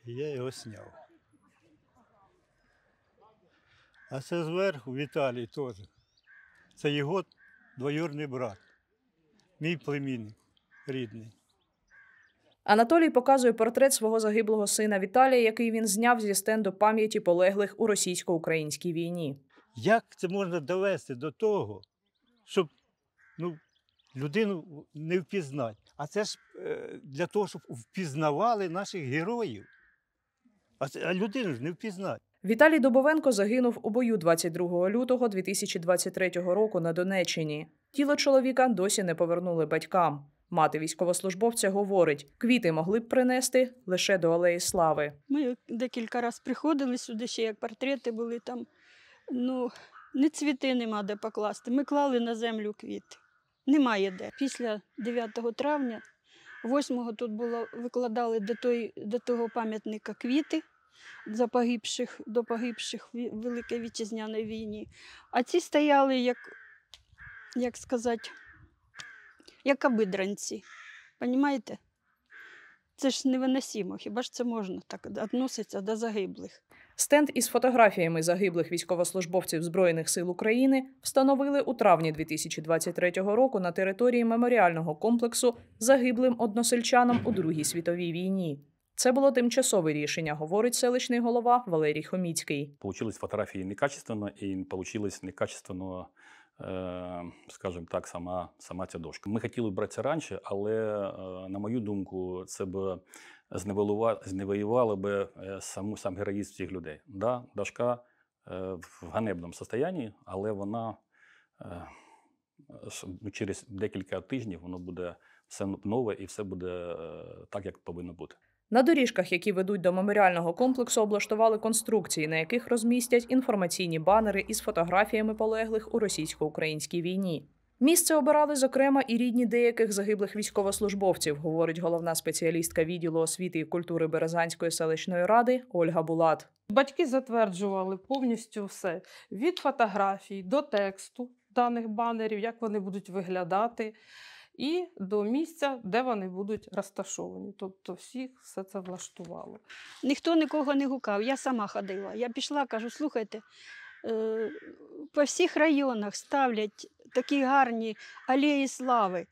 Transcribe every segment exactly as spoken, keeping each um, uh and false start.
І я його зняв. А це зверху Віталій теж. Це його двоюрідний брат, мій племінник рідний. Анатолій показує портрет свого загиблого сина Віталія, який він зняв зі стенду пам'яті полеглих у російсько-українській війні. Як це можна довести до того, щоб ну, людину не впізнати? А це ж е, для того, щоб впізнавали наших героїв. А, це, а людину ж не впізнати. Віталій Дубовенко загинув у бою двадцять другого лютого дві тисячі двадцять третього року на Донеччині. Тіло чоловіка досі не повернули батькам. Мати військовослужбовця говорить, квіти могли б принести лише до Алеї Слави. Ми декілька разів приходили сюди, ще як портрети були там. Ну, не цвіти нема де покласти. Ми клали на землю квіти. Немає де. Після дев'ятого травня, восьмого тут було, викладали до, той, до того пам'ятника квіти за погибших, до погибших в Великій Вітчизняній війні. А ці стояли, як, як сказати, як обидранці. Понімаєте? Це ж невиносимо. Хіба ж це можна так відноситься до загиблих? Стенд із фотографіями загиблих військовослужбовців Збройних сил України встановили у травні дві тисячі двадцять третього року на території меморіального комплексу загиблим односельчанам у Другій світовій війні. Це було тимчасове рішення, говорить селищний голова Валерій Хоміцький. Получились фотографії некачественно і получилось некачественно, скажімо так, сама, сама ця дошка. Ми хотіли брати це раніше, але, на мою думку, це б зневоювало б саму, сам героїзм цих людей. Да, дошка в ганебному стані, але вона через декілька тижнів воно буде все нове і все буде так, як повинно бути. На доріжках, які ведуть до меморіального комплексу, облаштували конструкції, на яких розмістять інформаційні банери із фотографіями полеглих у російсько-українській війні. Місце обирали, зокрема, і рідні деяких загиблих військовослужбовців, говорить головна спеціалістка відділу освіти і культури Березанської селищної ради Ольга Булат. Батьки затверджували повністю все. Від фотографій до тексту даних банерів, як вони будуть виглядати, і до місця, де вони будуть розташовані. Тобто всіх все це влаштувало. Ніхто нікого не гукав, я сама ходила. Я пішла, кажу, слухайте, е, по всіх районах ставлять такі гарні алеї слави.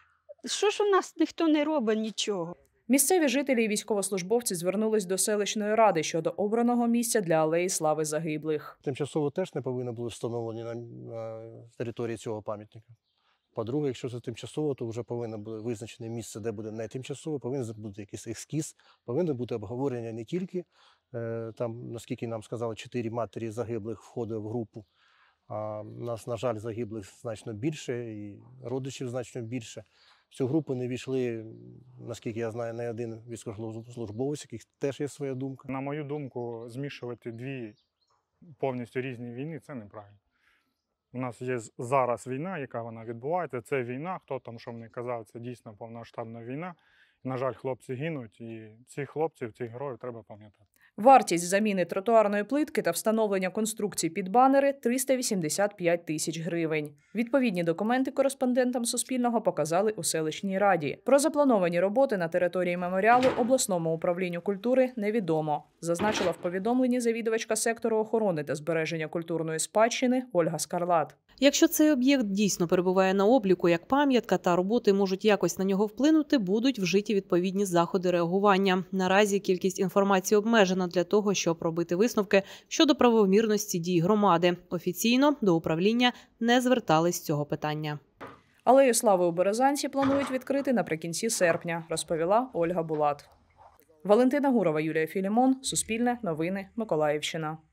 Що ж у нас ніхто не робить нічого? Місцеві жителі і військовослужбовці звернулись до селищної ради щодо обраного місця для алеї слави загиблих. Тимчасово теж не повинні були встановлені на, на території цього пам'ятника. По-друге, якщо це тимчасово, то вже повинно бути визначене місце, де буде не тимчасово, повинен бути якийсь ескіз, повинно бути обговорення не тільки, е, там, наскільки нам сказали, чотири матері загиблих входить в групу, а у нас, на жаль, загиблих значно більше і родичів значно більше. В цю групу не війшли, наскільки я знаю, не один військовослужбовець, яких теж є своя думка. На мою думку, змішувати дві повністю різні війни – це неправильно. У нас є зараз війна, яка вона відбувається. Це війна, хто там що мені казав, це дійсно повномасштабна війна. На жаль, хлопці гинуть, і цих хлопців, цих героїв треба пам'ятати. Вартість заміни тротуарної плитки та встановлення конструкцій під банери – триста вісімдесят п'ять тисяч гривень. Відповідні документи кореспондентам Суспільного показали у селищній раді. Про заплановані роботи на території меморіалу обласному управлінню культури невідомо, зазначила в повідомленні завідувачка сектору охорони та збереження культурної спадщини Ольга Скарлат. Якщо цей об'єкт дійсно перебуває на обліку як пам'ятка та роботи можуть якось на нього вплинути, будуть вжиті відповідні заходи реагування. Наразі кількість інформації обмежена для того, щоб робити висновки щодо правомірності дій громади. Офіційно до управління не звертались з цього питання. Алею слави у Березанці планують відкрити наприкінці серпня, розповіла Ольга Булат. Валентина Гурова, Юлія Філімон, Суспільне, Новини, Миколаївщина.